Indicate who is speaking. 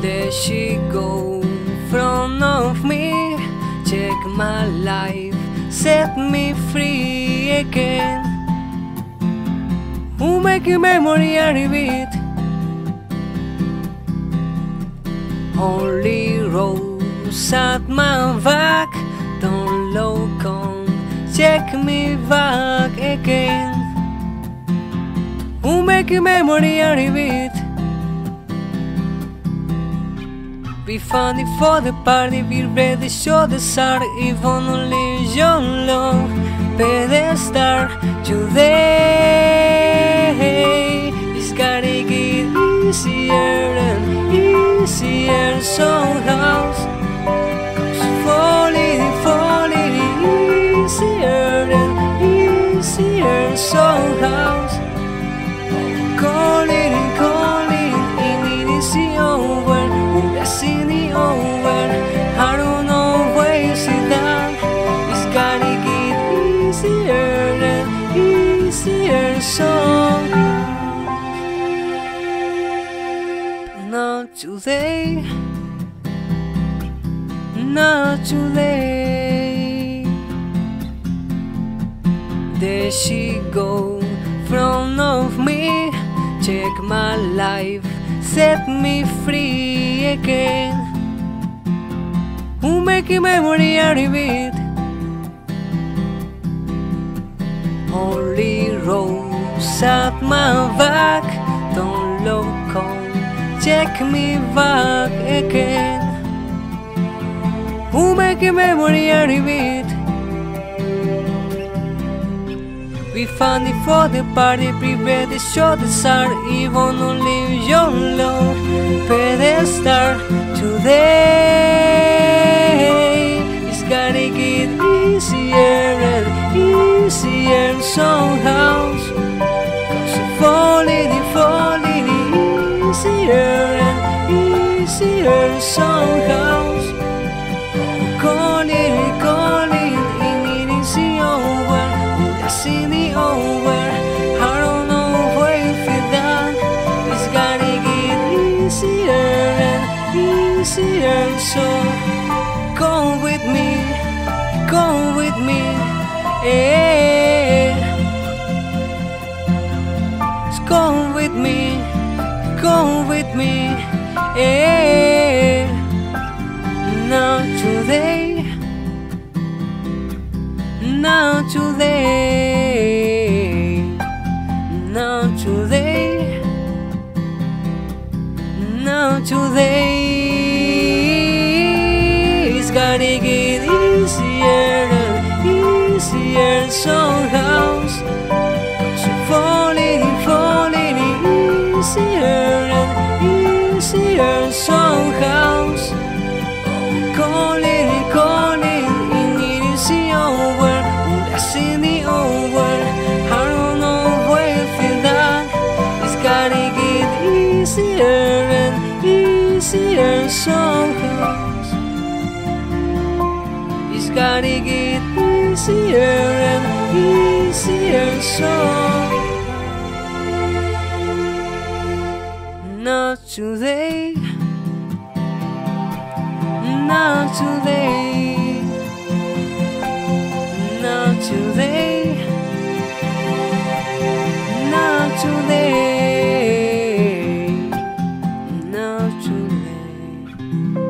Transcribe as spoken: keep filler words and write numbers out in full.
Speaker 1: There she go in front of me, check my life, set me free again. Who make a memory I repeat? Only rose at my back, don't look on, check me back again. Who make a memory I repeat? Be funny for the party, be ready, show the start. If only your love pedestal today, it's gotta get easier and easier somehow. Cause falling, falling easier and easier somehow. Calling and calling, it is over. Seen it over, I don't know where you see that. It's gotta get easier and easier, so not today, not today. There she go in front of me, check my life, set me free again. Who make a memory I repeat? Only rose at my back, don't look on, check me back again. Who make a memory I repeat? Be funny for the party, prepare the show the start. Even only your love pedestal today, it's gotta get easier and easier somehow. Cause falling, falling easier and easier somehow. Calling, calling, it is over. Seen it over, I don't know where you feel that. It's gotta get easier and easier, so come with me, come with me, yeah. Come with me, come with me, yeah. Not today, not today, not today, not today. It's gotta get easier and easier somehow. So falling, falling easier and easier somehow. Calling, calling, it is over. Seen it over, I don't know where you feel that. It's gotta get easier and easier somehow. It's gotta get easier and easier somehow. Not today, not today, not today, not today, not today.